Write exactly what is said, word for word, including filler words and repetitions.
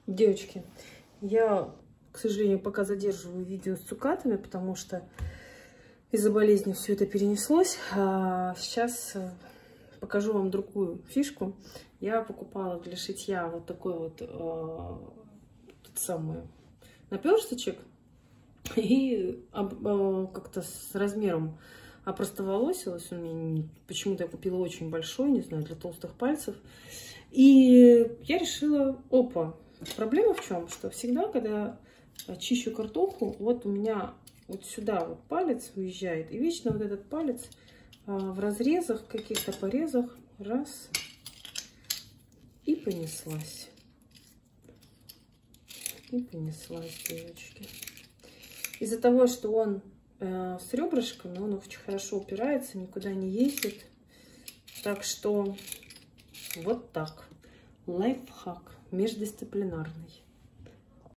Девочки, я, к сожалению, пока задерживаю видео с цукатами, потому что из-за болезни все это перенеслось. А сейчас покажу вам другую фишку. Я покупала для шитья вот такой вот э, самый наперсточек. И э, как-то с размером опростоволосилась. У меня почему-то я купила очень большой, не знаю, для толстых пальцев. И я решила, опа, проблема в чем? Что всегда, когда чищу картоху, вот у меня вот сюда вот палец уезжает. И вечно вот этот палец а, в разрезах, каких-то порезах, раз, и понеслась. И понеслась, девочки. Из-за того, что он э, с ребрышками, он очень хорошо упирается, никуда не ездит. Так что вот так. Лайфхак междисциплинарный.